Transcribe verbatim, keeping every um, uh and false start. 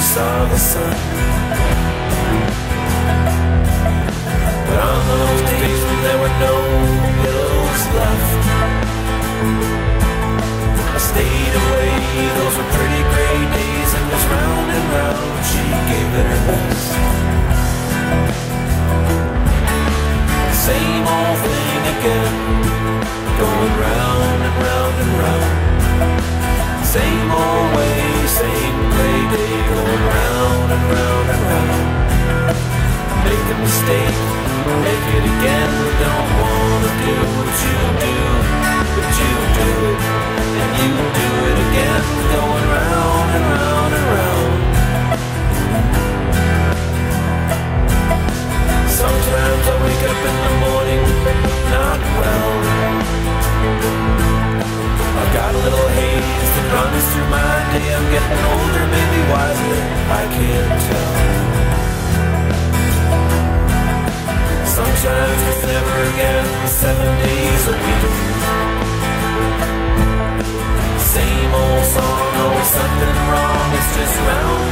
saw the sun. But on those days when there were no pillows left, I stayed away. Those were pretty gray days, and was round and round she gave it her best. Same old thing again, going round and round and round. Same old way, same gray day, going round and round and round. Make a mistake, make it again. Don't wanna do what you do, but you do it, and you do it again. Going round and round and round. Sometimes I wake up in the morning not well. I've got a little haze that runs through my day. I'm getting older, maybe wiser, I can't tell. Sometimes it's never again, seven days a week. Same old song, always something wrong. It's just round